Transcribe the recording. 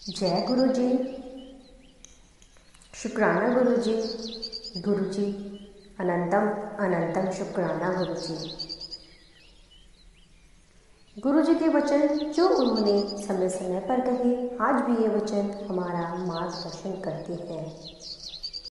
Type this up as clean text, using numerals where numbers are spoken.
जय गुरु जी। शुक्राना गुरु जी। गुरु जी अनंतम अनंतम शुक्राना गुरु जी। गुरु जी के वचन जो उन्होंने समय समय पर कहे, आज भी ये वचन हमारा मार्गदर्शन करते हैं।